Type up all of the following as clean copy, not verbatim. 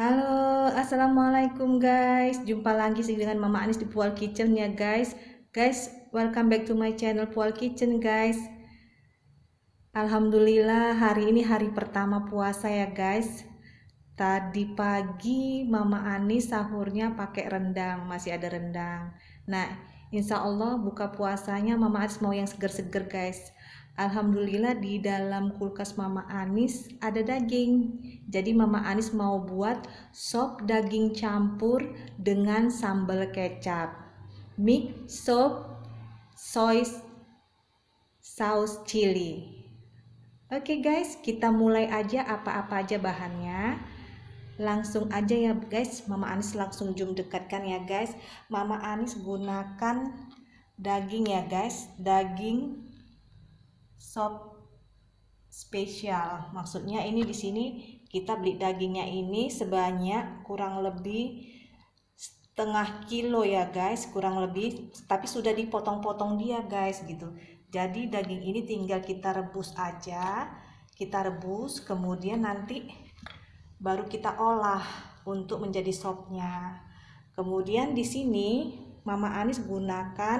Halo, assalamualaikum guys. Jumpa lagi dengan Mama Anis di Pual Kitchen ya guys. Guys, welcome back to my channel Pual Kitchen guys. Alhamdulillah hari ini hari pertama puasa ya guys. Tadi pagi Mama Anis sahurnya pakai rendang, masih ada rendang. Nah, insya Allah buka puasanya Mama Anis mau yang seger-seger guys. Alhamdulillah di dalam kulkas Mama Anis ada daging. Jadi Mama Anis mau buat sop daging campur dengan sambal kecap. Mix sop soy saus chili. Oke guys, kita mulai aja apa-apa aja bahannya. Langsung aja ya guys, Mama Anis langsung zoom dekatkan ya guys. Mama Anis gunakan daging ya guys, daging sop spesial. Maksudnya ini di sini kita beli dagingnya ini sebanyak kurang lebih setengah kilo ya guys, kurang lebih, tapi sudah dipotong-potong dia guys gitu. Jadi daging ini tinggal kita rebus aja, kita rebus kemudian nanti baru kita olah untuk menjadi sopnya. Kemudian di sini Mama Anis gunakan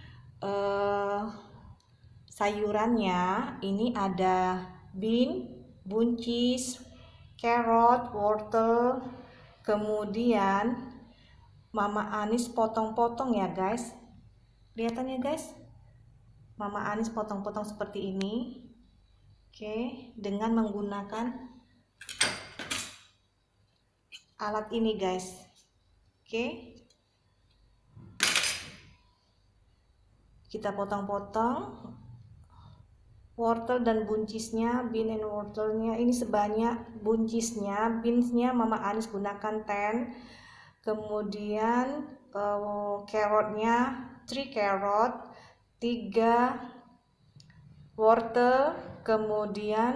sayurannya. Ini ada bean, buncis, carrot, wortel. Kemudian Mama Anis potong-potong ya guys. Kelihatannya guys, Mama Anis potong-potong seperti ini. Oke, dengan menggunakan alat ini guys. Oke, kita potong-potong wortel dan buncisnya, bean and wortelnya ini sebanyak buncisnya, beansnya Mama Anis gunakan 10. Kemudian carrotnya 3 carrot, 3 wortel, kemudian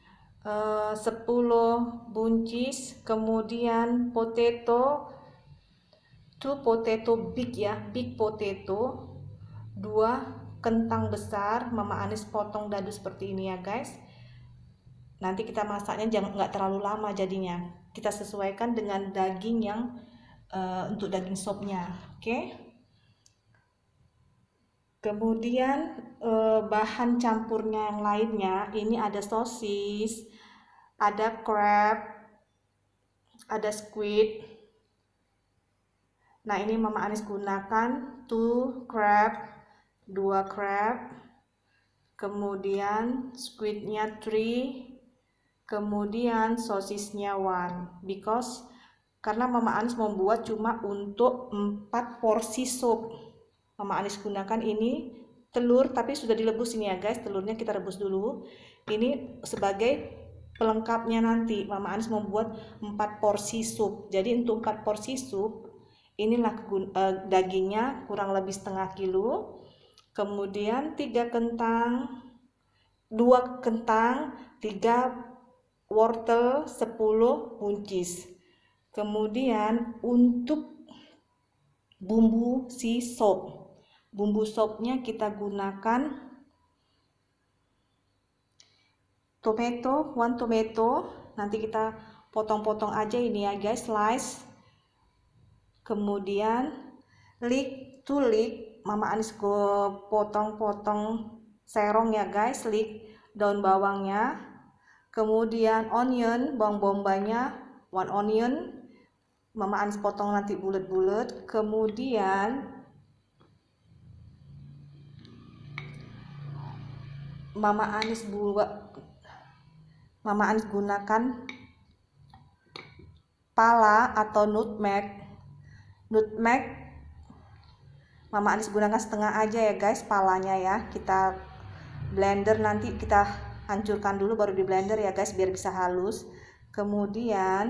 10 buncis, kemudian potato, 2 potato big ya, big potato, 2 kentang besar. Mama Anis potong dadu seperti ini ya guys. Nanti kita masaknya jangan nggak terlalu lama, jadinya kita sesuaikan dengan daging yang untuk daging sopnya. Oke. Kemudian bahan campurnya yang lainnya ini ada sosis, ada crab, ada squid. Nah ini Mama Anis gunakan 2 crab, 2 crab, kemudian squidnya 3, kemudian sosisnya 1, because karena Mama Anis membuat cuma untuk 4 porsi sup. Mama Anis gunakan ini telur, tapi sudah direbus ini ya guys. Telurnya kita rebus dulu. Ini sebagai pelengkapnya nanti. Mama Anis membuat 4 porsi sup. Jadi untuk 4 porsi sup, inilah dagingnya kurang lebih setengah kilo. Kemudian 3 kentang, 2 kentang, 3 wortel, 10 buncis. Kemudian untuk bumbu si sop, bumbu sopnya kita gunakan tomato, 1 tomato. Nanti kita potong-potong aja ini ya guys, slice. Kemudian leek, 2 leek. Mama Anis potong-potong serong ya guys, leek, daun bawangnya. Kemudian onion, bawang bombaynya 1 onion. Mama Anis potong nanti bulat-bulat. Kemudian Mama Anis gunakan pala atau nutmeg. Nutmeg Mama Anis gunakan setengah aja ya guys, palanya ya. Kita blender, nanti kita hancurkan dulu baru di blender ya guys biar bisa halus. Kemudian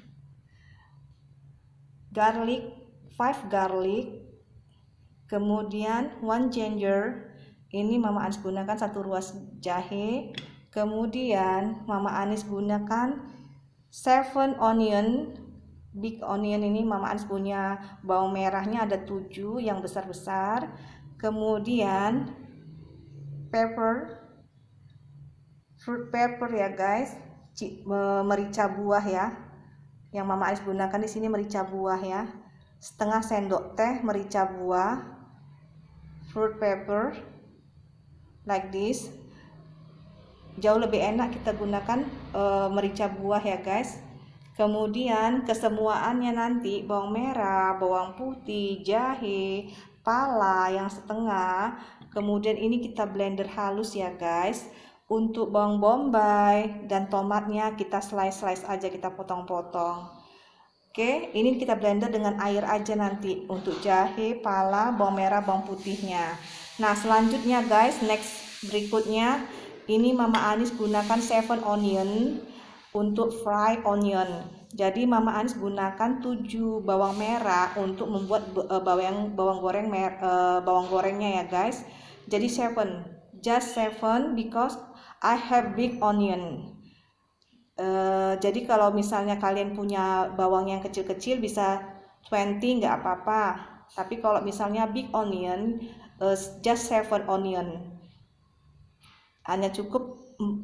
garlic, 5 garlic. Kemudian 1 ginger. Ini Mama Anis gunakan 1 ruas jahe. Kemudian Mama Anis gunakan 7 onion, big onion. Ini Mama Anis punya bawang merahnya ada 7 yang besar-besar. Kemudian pepper, fruit pepper ya guys, merica buah ya. Yang Mama Anis gunakan di sini merica buah ya. Setengah sendok teh merica buah, fruit pepper, like this. Jauh lebih enak kita gunakan merica buah ya guys. Kemudian kesemuaannya nanti bawang merah, bawang putih, jahe, pala yang setengah. Kemudian ini kita blender halus ya guys. Untuk bawang bombay dan tomatnya kita slice aja, kita potong-potong. Oke, ini kita blender dengan air aja nanti untuk jahe, pala, bawang merah, bawang putihnya. Nah, selanjutnya guys, next berikutnya ini Mama Anis gunakan 7 onion untuk fry onion. Jadi Mama Anis gunakan 7 bawang merah untuk membuat bawang gorengnya ya guys. Jadi 7, just 7 because I have big onion. Jadi kalau misalnya kalian punya bawang yang kecil-kecil bisa 20 nggak apa-apa. Tapi kalau misalnya big onion, just 7 onion. Hanya cukup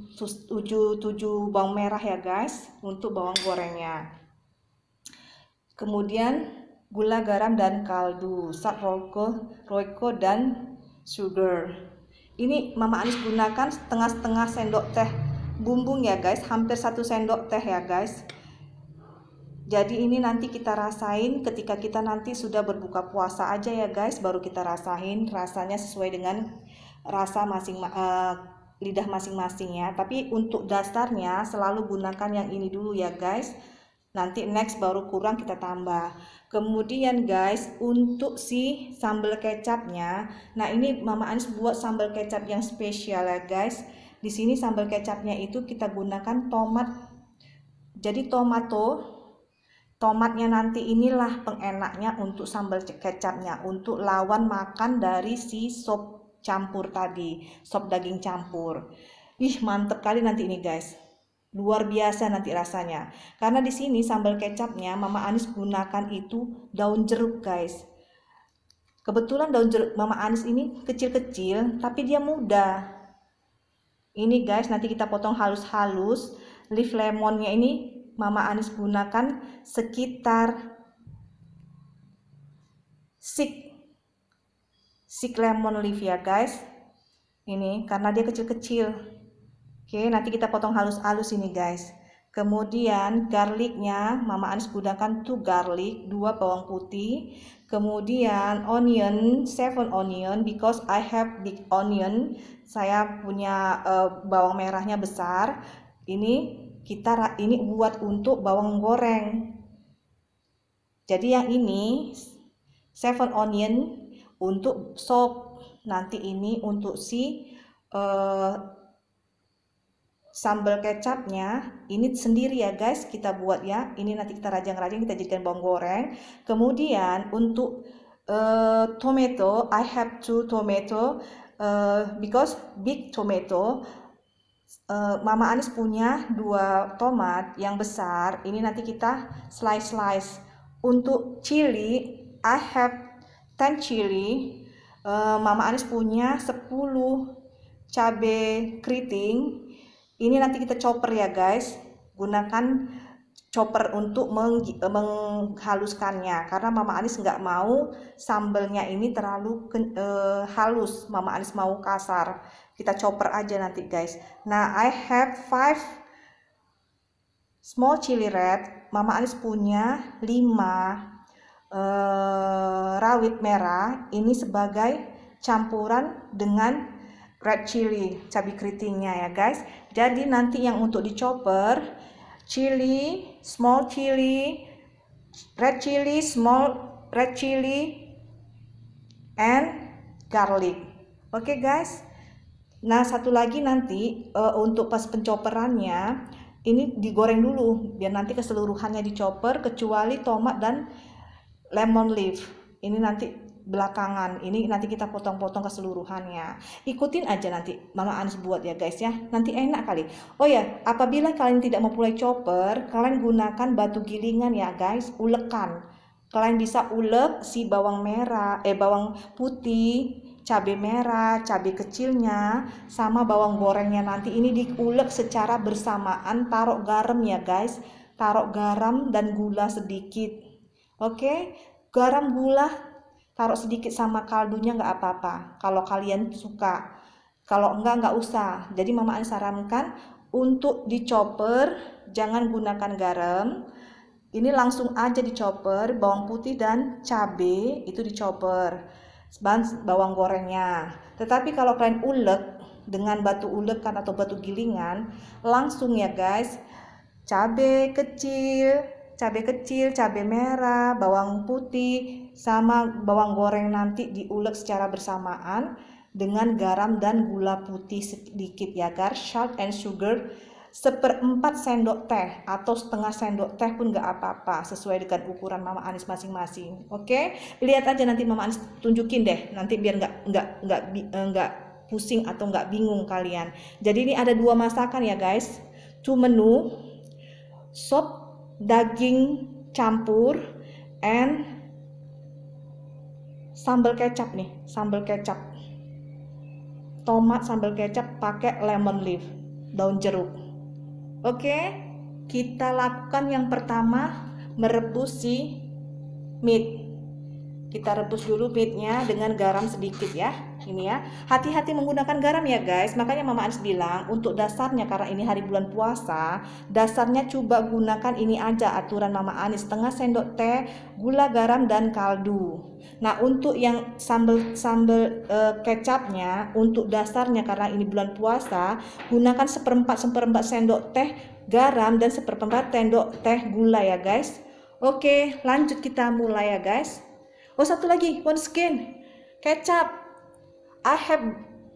7 bawang merah ya guys untuk bawang gorengnya. Kemudian gula, garam, dan kaldu, salt, roiko, dan sugar. Ini Mama Anis gunakan setengah sendok teh bumbung ya guys, hampir 1 sendok teh ya guys. Jadi ini nanti kita rasain ketika kita nanti sudah berbuka puasa aja ya guys, baru kita rasain rasanya sesuai dengan rasa lidah masing-masing ya. Tapi untuk dasarnya selalu gunakan yang ini dulu ya guys. Nanti next baru kurang kita tambah. Kemudian guys, untuk si sambal kecapnya, nah ini Mama Anis buat sambal kecap yang spesial ya guys. Di sini sambal kecapnya itu kita gunakan tomat. Jadi tomatnya nanti inilah pengenaknya untuk sambal kecapnya, untuk lawan makan dari si sop campur tadi, sop daging campur. Ih, mantep kali nanti ini guys. Luar biasa nanti rasanya. Karena di sini sambal kecapnya Mama Anis gunakan itu daun jeruk guys. Kebetulan daun jeruk Mama Anis ini kecil-kecil tapi dia muda. Ini guys, nanti kita potong halus-halus. Leaf lemonnya ini Mama Anis gunakan sekitar 6 lemon leaf ya guys. Ini karena dia kecil-kecil. Oke, nanti kita potong halus-halus ini guys. Kemudian garlicnya Mama Anis gunakan 2 garlic, 2 bawang putih. Kemudian onion, 7 onion because I have big onion. Saya punya bawang merahnya besar. Ini buat untuk bawang goreng. Jadi yang ini 7 onion untuk sop. Nanti ini untuk si sambal kecapnya ini sendiri ya guys, kita buat ya. Ini nanti kita rajang-rajang, kita jadikan bawang goreng. Kemudian untuk tomato, I have 2 tomato because big tomato. Mama Anis punya 2 tomat yang besar. Ini nanti kita slice. Untuk chili, I have 10 chili. Mama Anis punya 10 cabai keriting. Ini nanti kita chopper ya guys, gunakan chopper untuk menghaluskannya karena Mama Anis nggak mau sambalnya ini terlalu halus, Mama Anis mau kasar. Kita chopper aja nanti guys. Nah, I have 5 small chili red. Mama Anis punya 5 rawit merah. Ini sebagai campuran dengan red chili, cabai keritingnya ya guys. Jadi nanti yang untuk dichopper, chili, small chili, red chili, small red chili, and garlic. Oke guys. Nah, satu lagi nanti untuk pas pencopperannya ini digoreng dulu biar nanti keseluruhannya dichopper kecuali tomat dan lemon leaf. Ini nanti belakangan, ini nanti kita potong-potong keseluruhannya. Ikutin aja nanti Mama Anis buat ya guys ya, nanti enak kali. Oh ya, apabila kalian tidak mempunyai chopper, kalian gunakan batu gilingan ya guys, ulekan. Kalian bisa ulek si bawang putih, cabai merah, cabai kecilnya, sama bawang gorengnya nanti ini diulek secara bersamaan, taruh garam ya guys. taruh garam dan gula sedikit. Oke, garam gula taruh sedikit sama kaldunya nggak apa-apa kalau kalian suka. Kalau enggak, nggak usah. Jadi Mama Ani sarankan untuk dichopper, jangan gunakan garam. Ini langsung aja dichopper, bawang putih dan cabai itu dichopper, bawang gorengnya. Tetapi kalau kalian ulek dengan batu ulekan atau batu gilingan, langsung ya guys, cabai kecil, cabai merah, bawang putih, sama bawang goreng nanti diulek secara bersamaan dengan garam dan gula putih sedikit ya guys, salt and sugar 1/4 sendok teh atau setengah sendok teh pun nggak apa-apa, sesuai dengan ukuran Mama Anis masing-masing. Oke, lihat aja nanti Mama Anis tunjukin deh, nanti biar nggak pusing atau nggak bingung kalian. Jadi ini ada 2 masakan ya guys, 2 menu, sop daging campur and sambal kecap nih, sambal kecap tomat, sambal kecap pakai lemon leaf, daun jeruk. Oke, kita lakukan yang pertama, merebus si meat. Kita rebus dulu meatnya dengan garam sedikit ya. Ini ya, hati-hati menggunakan garam ya guys. Makanya Mama Anis bilang untuk dasarnya, karena ini hari bulan puasa, dasarnya coba gunakan ini aja aturan Mama Anis, setengah sendok teh gula, garam dan kaldu. Nah untuk yang sambal kecapnya, untuk dasarnya karena ini bulan puasa, gunakan 1/4 sendok teh garam dan 1/4 sendok teh gula ya guys. Oke, lanjut kita mulai ya guys. Oh satu lagi, one skin kecap. I have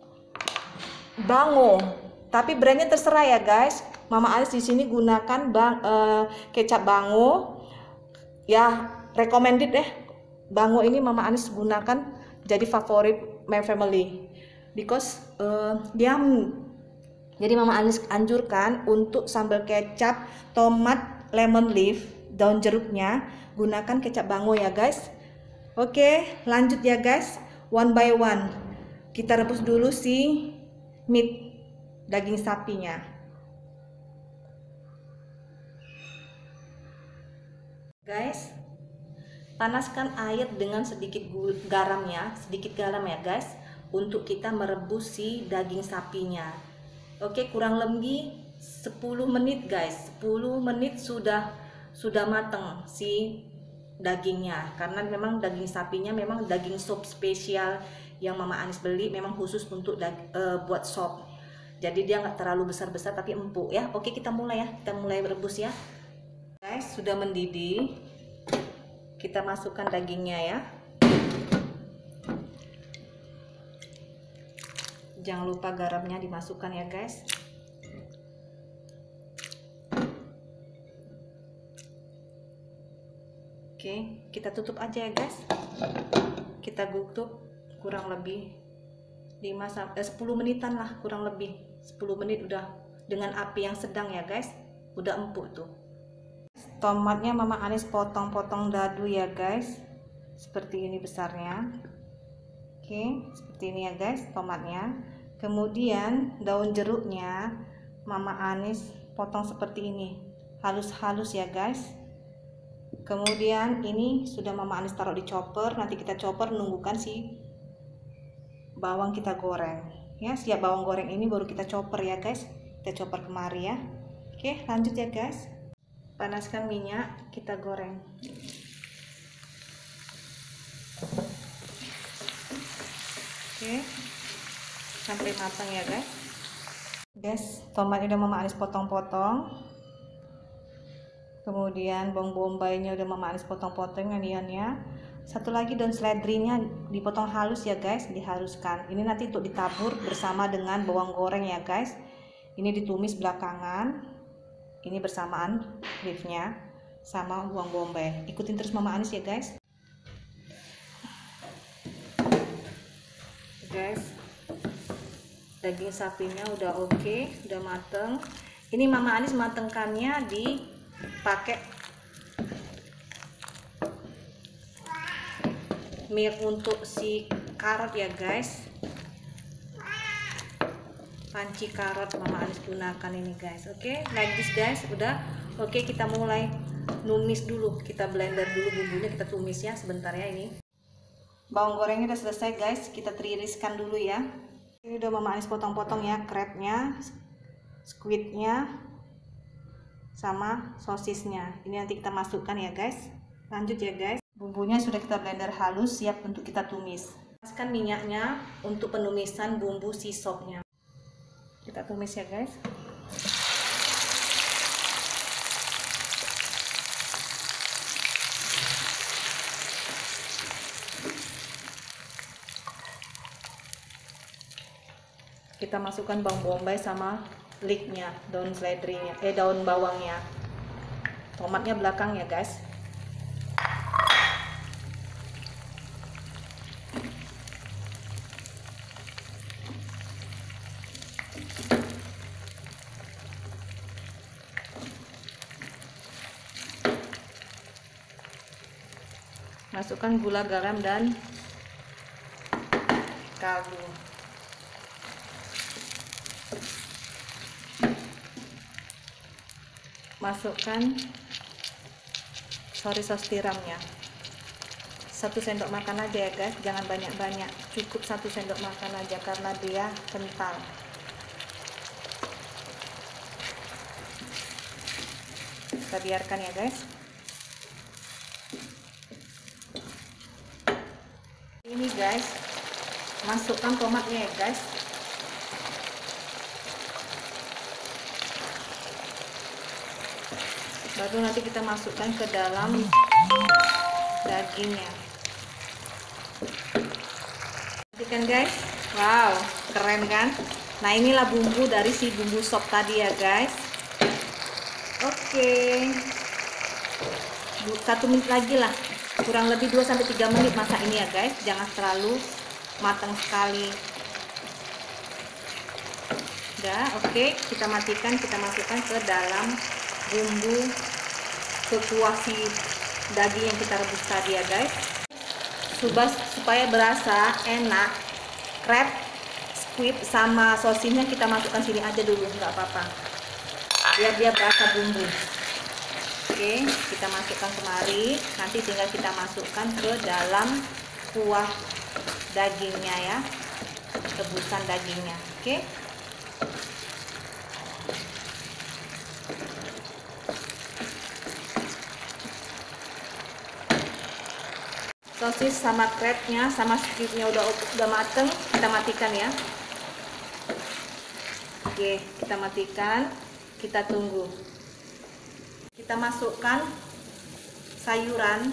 Bango, tapi brandnya terserah ya guys. Mama Anis di sini gunakan kecap Bango. Ya, recommended deh. Bango ini Mama Anis gunakan jadi favorit my family because yummy. Jadi Mama Anis anjurkan untuk sambal kecap, tomat, lemon leaf, daun jeruknya gunakan kecap Bango ya guys. Oke, lanjut ya guys, one by one. Kita rebus dulu si meat, daging sapinya. Guys, panaskan air dengan sedikit garam ya guys, untuk kita merebus si daging sapinya. Oke, kurang lebih 10 menit guys, 10 menit sudah matang si dagingnya, karena memang daging sapinya memang daging sop spesial yang Mama Anis beli, memang khusus untuk buat sop. Jadi dia nggak terlalu besar-besar tapi empuk ya. Oke, kita mulai ya, kita mulai rebus ya guys. Sudah mendidih, kita masukkan dagingnya ya. Jangan lupa garamnya dimasukkan ya guys. Oke, kita tutup aja ya guys. Kita tutup kurang lebih 10 menitan lah, kurang lebih 10 menit udah, dengan api yang sedang ya guys. Udah empuk tuh. Tomatnya Mama Anis potong-potong dadu ya guys, seperti ini besarnya. Oke, seperti ini ya guys tomatnya. Kemudian daun jeruknya Mama Anis potong seperti ini, halus-halus ya guys. Kemudian ini sudah Mama Anis taruh di chopper, nanti kita chopper nunggukan si bawang kita goreng ya. Siap bawang goreng ini baru kita chopper ya guys, kita chopper kemari ya. Oke, lanjut ya guys. Panaskan minyak, kita goreng. Oke, sampai matang ya guys. Guys, tomatnya udah Mama Anis potong-potong. Kemudian bawang bombaynya udah Mama Anis potong-potong ya. Satu lagi daun seledrinya dipotong halus ya guys, dihaluskan. Ini nanti untuk ditabur bersama dengan bawang goreng ya guys. Ini ditumis belakangan. Ini bersamaan leafnya sama bawang bombay. Ikutin terus Mama Anis ya guys. Guys, daging sapinya udah oke, udah mateng. Ini Mama Anis matengkannya dipakai milk untuk si karot ya guys, panci karot Mama Anis gunakan ini guys. Oke, like this guys, udah Oke, kita mulai numis dulu. Kita blender dulu bumbunya, kita tumis ya sebentar ya ini. Bawang gorengnya udah selesai guys, kita tiriskan dulu ya. Ini udah Mama Anis potong-potong ya, crabnya, squidnya, sama sosisnya. Ini nanti kita masukkan ya guys. Lanjut ya guys. Bumbunya sudah kita blender halus, siap untuk kita tumis. Masukkan minyaknya untuk penumisan bumbu si sopnya. Kita tumis ya guys. Kita masukkan bawang bombay sama leeknya, daun seledrinya, daun bawangnya. Tomatnya belakang ya guys. Masukkan gula, garam, dan kaldu. Masukkan soy sauce tiramnya 1 sendok makan aja ya guys, jangan banyak-banyak, cukup 1 sendok makan aja karena dia kental. Kita biarkan ya guys. Ini guys, masukkan tomatnya ya guys. Baru nanti kita masukkan ke dalam dagingnya. Perhatikan guys, wow, keren kan? Nah inilah bumbu dari si bumbu sop tadi ya guys. Oke, 1 menit lagi lah, kurang lebih 2-3 menit masak ini ya guys. Jangan terlalu matang sekali. Udah, oke, kita matikan, kita masukkan ke dalam bumbu kuah si daging yang kita rebus tadi ya guys. Supaya berasa enak, crab, squid sama sosisnya kita masukkan sini aja dulu, nggak apa-apa, biar dia berasa bumbu. Oke, kita masukkan kemari, nanti tinggal kita masukkan ke dalam kuah dagingnya ya, rebusan dagingnya. Oke, sosis sama crabnya sama squidnya udah mateng, kita matikan ya. Oke, kita matikan, kita tunggu. Kita masukkan sayuran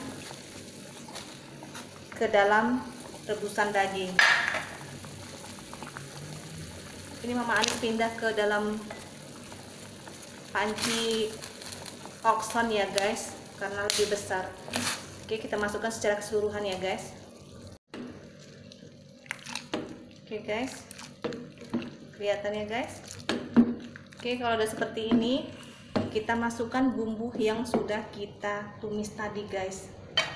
ke dalam rebusan daging. Ini Mama Anis pindah ke dalam panci Oxon ya guys, karena lebih besar. Oke, kita masukkan secara keseluruhan ya guys. Oke guys, kelihatan ya guys. Oke, kalau udah seperti ini, kita masukkan bumbu yang sudah kita tumis tadi guys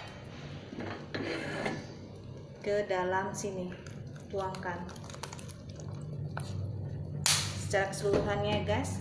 ke dalam sini, tuangkan secara keseluruhannya ya guys.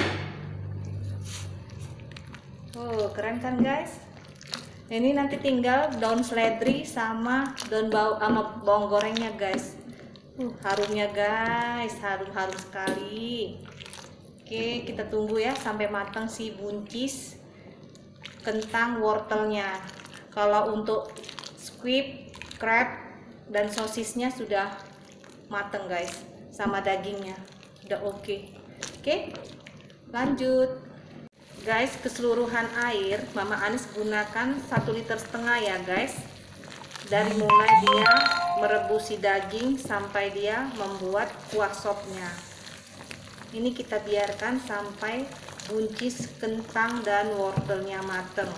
Oh, keren kan guys? Ini nanti tinggal daun seledri sama daun bawang gorengnya guys. Harumnya guys, harum sekali. Oke, kita tunggu ya sampai matang si buncis kentang wortelnya. Kalau untuk squid, crab, dan sosisnya sudah matang guys, sama dagingnya udah oke. Oke, lanjut. Guys, keseluruhan air Mama Anis gunakan 1,5 liter ya guys. Dari mulai dia merebus si daging sampai dia membuat kuah sopnya. Ini kita biarkan sampai buncis kentang dan wortelnya mateng.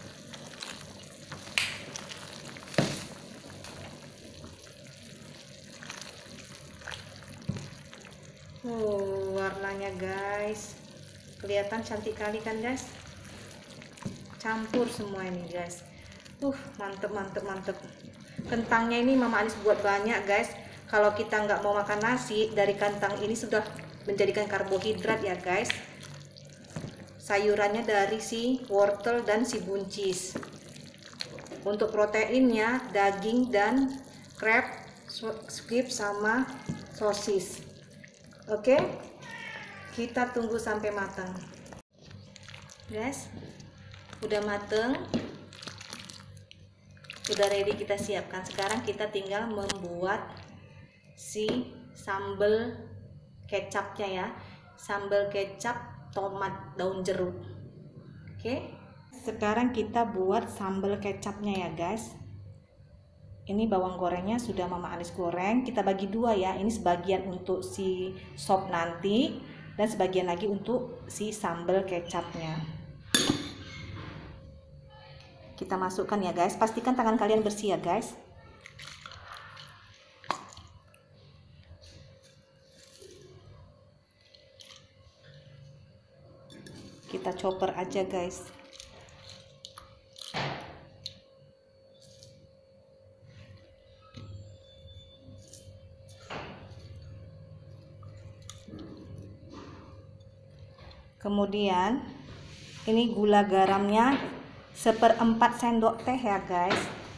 Warnanya guys, kelihatan cantik kali kan guys, campur semua ini guys. Mantep. Kentangnya ini Mama Anis buat banyak guys. Kalau kita nggak mau makan nasi, dari kentang ini sudah menjadikan karbohidrat ya guys. sayurannya dari si wortel dan si buncis. Untuk proteinnya daging dan crab, squid sama sosis. Oke, kita tunggu sampai matang. Guys, udah mateng, udah ready, kita siapkan. Sekarang kita tinggal membuat si sambal kecapnya ya, sambal kecap tomat daun jeruk. Oke, sekarang kita buat sambal kecapnya ya guys. Ini bawang gorengnya sudah Mama Anis goreng, kita bagi dua ya. Ini sebagian untuk si sop nanti dan sebagian lagi untuk si sambal kecapnya. Kita masukkan ya guys, pastikan tangan kalian bersih ya guys. Kita chopper aja guys. Kemudian ini gula garamnya 1/4 sendok teh ya guys.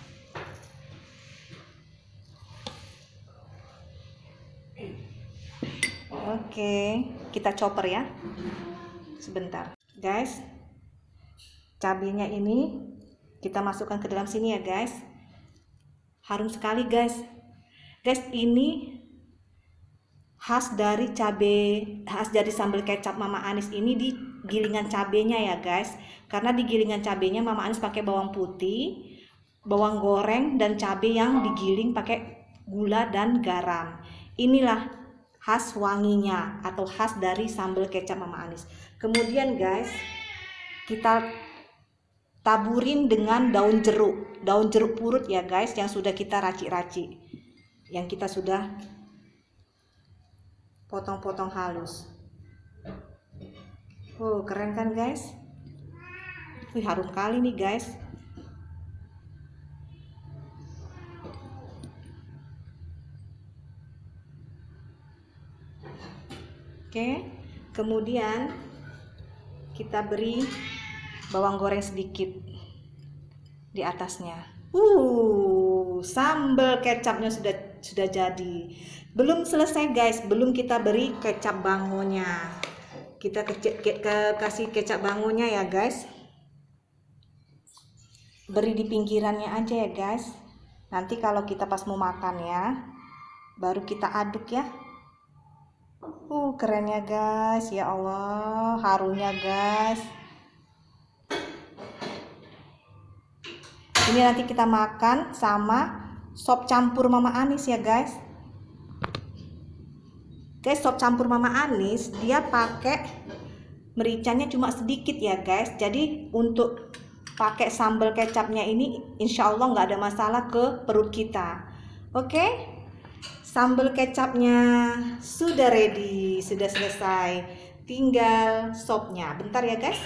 Oke, kita chopper ya. Sebentar guys. Cabenya ini kita masukkan ke dalam sini ya guys. Harum sekali guys. Guys, ini khas dari sambal kecap Mama Anis ini di gilingan cabenya ya guys. Karena di gilingan cabenya Mama Anis pakai bawang putih, bawang goreng dan cabai yang digiling pakai gula dan garam. Inilah khas wanginya atau khas dari sambal kecap Mama Anis. Kemudian guys, kita taburin dengan daun jeruk purut ya guys, yang sudah kita racik-racik, yang kita sudah potong-potong halus. Keren kan guys? Harum kali nih guys. Oke, kemudian kita beri bawang goreng sedikit di atasnya. Sambal kecapnya sudah jadi. Belum selesai guys, belum kita beri kecap bangonya. Kita kasih kecap bangonya ya guys. Beri di pinggirannya aja ya guys. Nanti kalau kita pas mau makan ya, baru kita aduk ya. Kerennya guys, ya Allah, harunya guys. Ini nanti kita makan sama sop campur Mama Anis ya guys. Guys, sop campur Mama Anis dia pakai mericanya cuma sedikit ya guys. Jadi untuk pakai sambal kecapnya ini insya Allah nggak ada masalah ke perut kita. Oke, sambal kecapnya sudah ready, sudah selesai. Tinggal sopnya. Bentar ya guys.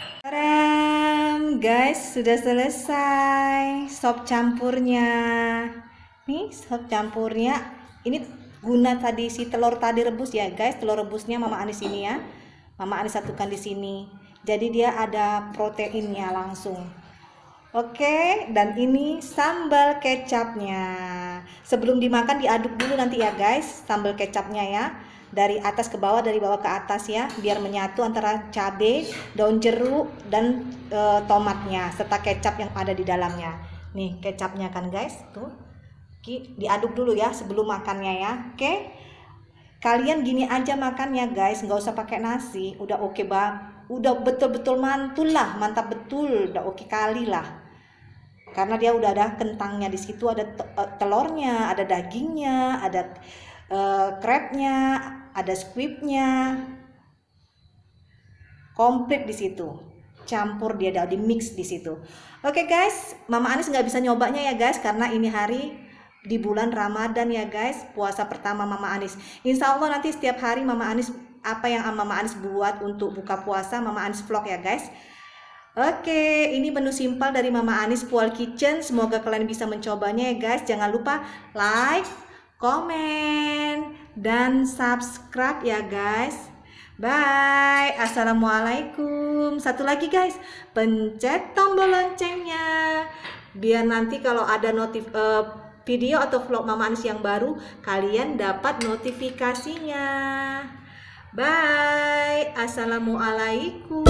Guys, sudah selesai sop campurnya. Nih sop campurnya. Ini guna tadi si telur tadi rebus ya guys. Telur rebusnya Mama Anis ini ya. Mama Anis satukan di sini. Jadi dia ada proteinnya langsung. Oke, dan ini sambal kecapnya. Sebelum dimakan diaduk dulu nanti ya guys, sambal kecapnya ya. Dari atas ke bawah, dari bawah ke atas ya, biar menyatu antara cabai, daun jeruk dan tomatnya serta kecap yang ada di dalamnya. Nih kecapnya kan guys, tuh. Diaduk dulu ya sebelum makannya ya. Oke. Kalian gini aja makannya guys, nggak usah pakai nasi. Udah oke bang, udah betul-betul mantul lah, mantap betul, udah oke kali lah. Karena dia udah ada kentangnya di situ, ada telurnya, ada dagingnya, ada crabnya, ada squidnya, komplit di situ. Campur dia di mix di situ. Oke guys, Mama Anis nggak bisa nyobanya ya guys, karena ini hari di bulan Ramadan ya guys, puasa pertama Mama Anis. Insya Allah nanti setiap hari Mama Anis, apa yang Mama Anis buat untuk buka puasa, Mama Anis vlog ya guys. Oke, ini menu simpel dari Mama Anis Pual Kitchen. Semoga kalian bisa mencobanya ya guys. Jangan lupa like, komen, dan subscribe ya guys. Bye. Assalamualaikum. Satu lagi guys, pencet tombol loncengnya biar nanti kalau ada video atau vlog Mama Anis yang baru, kalian dapat notifikasinya. Bye. Assalamualaikum.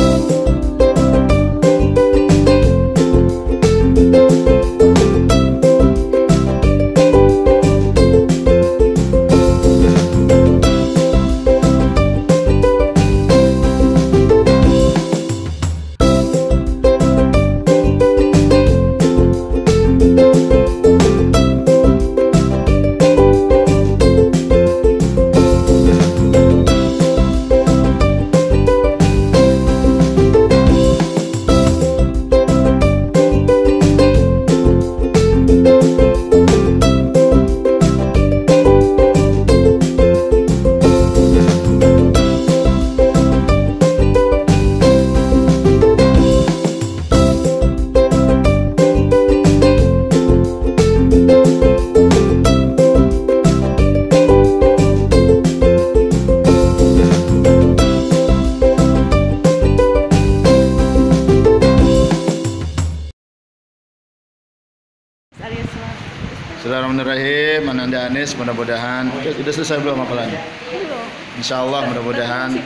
Bismillahirrahmanirrahim. Ananda Anis, mudah-mudahan sudah selesai belum hafalannya? Insya Allah mudah-mudahan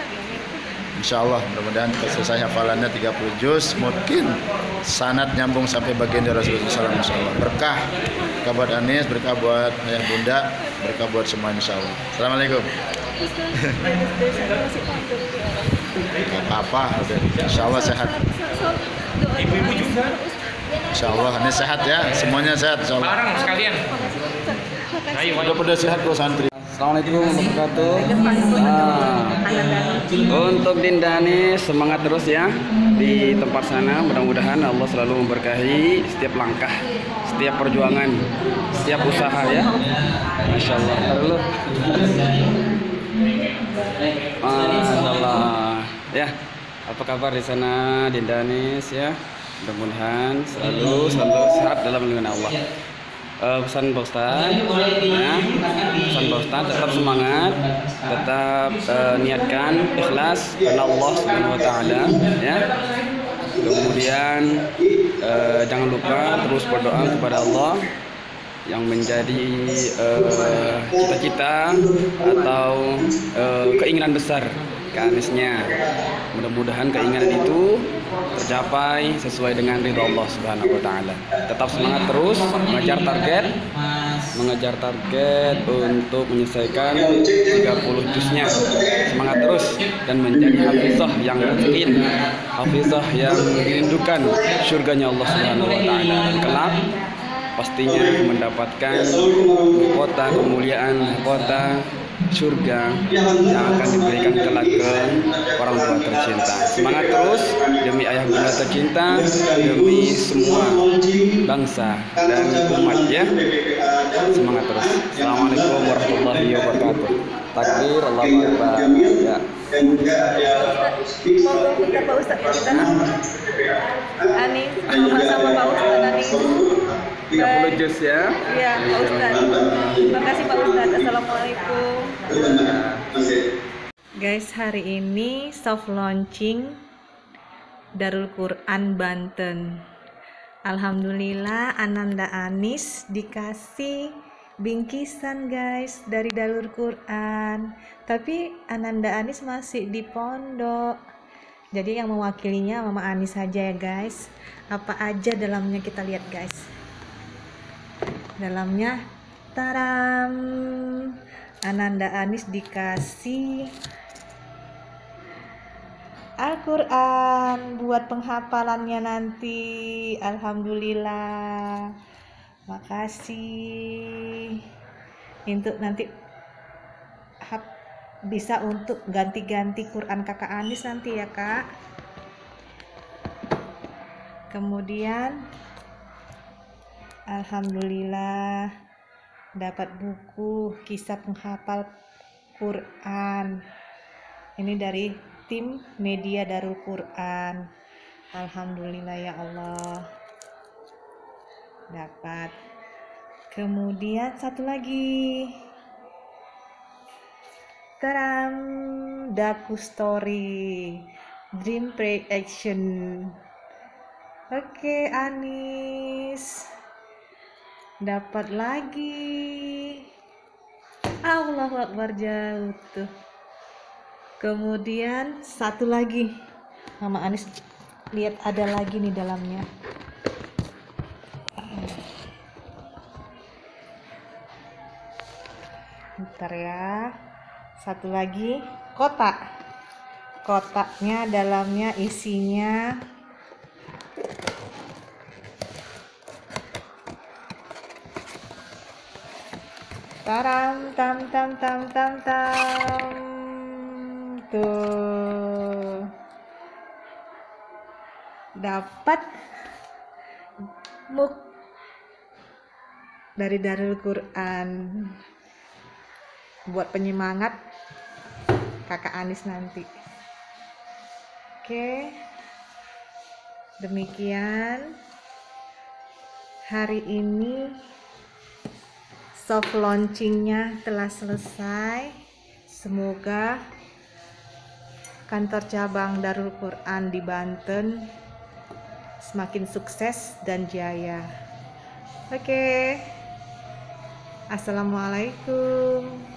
kita selesai hafalannya 30 juz, mungkin sanad nyambung sampai bagian dari Rasulullah SAW. Insya Allah berkah buat Anis, berkah buat ayah bunda, berkah buat semua insya Allah. Assalamualaikum. Gak apa-apa, insya Allah sehat. Ibu-ibu juga. Insya Allah Anis sehat ya, semuanya sehat insya Allah. Bareng sekalian. Ayo, Udah pada sehat kok santri. Assalamualaikum warahmatullahi wabarakatuh. Untuk Dinda Anis, semangat terus ya di tempat sana. Mudah-mudahan Allah selalu memberkahi setiap langkah, setiap perjuangan, setiap usaha ya. Masya Allah. Halo. Masya Allah. Ya, apa kabar di sana Dinda Anis ya? Mudah-mudahan selalu sehat dalam lindungan Allah. Pesan Pak Ustadz, ya, pesan Pak Ustadz tetap semangat, tetap niatkan ikhlas karena Allah Subhanahu Wa Taala, ya. Kemudian jangan lupa terus berdoa kepada Allah yang menjadi cita-cita atau keinginan besar Anisnya. Mudah-mudahan keinginan itu tercapai sesuai dengan ridha Allah Subhanahu Wa Taala. Tetap semangat terus mengejar target untuk menyelesaikan 30 juznya. Semangat terus dan menjadi hafizah yang mungkin, hafizah yang dirindukan surganya Allah Subhanahu Wa Taala, dan kelak pastinya mendapatkan kota kemuliaan, kota surga yang akan diberikan kelak ke orang tua tercinta. Semangat terus demi ayah bunda tercinta, demi semua bangsa dan umat ya. Semangat terus. Assalamualaikum warahmatullahi wabarakatuh. Takbir, Allahu Akbar. Ya. Monggo minta Pak Ustadz kita Anis sama Pak Ustadz Anis 30 juz ya. Iya Pak Ustadz. Terima kasih Pak Ustadz. Assalamualaikum. Guys, hari ini soft launching Darul Quran Banten. Alhamdulillah Ananda Anis dikasih bingkisan guys dari Darul Quran. Tapi Ananda Anis masih di pondok. Jadi yang mewakilinya Mama Anis saja ya guys. Apa aja dalamnya kita lihat guys. Dalamnya taram, Ananda Anis dikasih Al-Quran buat penghafalannya nanti. Alhamdulillah, makasih. Untuk nanti bisa untuk ganti-ganti Quran kakak Anis nanti ya kak. Kemudian alhamdulillah dapat buku kisah penghafal Quran. Ini dari tim media Darul Quran. Alhamdulillah ya Allah, dapat. Kemudian satu lagi Taram, Daku Story, Dream Play Action. Oke, Anis dapat lagi. Allahu Akbar, jauh tuh. Kemudian satu lagi, Mama Anis lihat ada lagi nih dalamnya. Bentar ya, satu lagi kotak. Kotaknya dalamnya isinya taram tam tam tam tam tam tuh, dapat muk dari Darul Quran buat penyemangat kakak Anis nanti. Oke, demikian hari ini soft launchingnya telah selesai. Semoga kantor cabang Darul Quran di Banten semakin sukses dan jaya. Oke, assalamualaikum.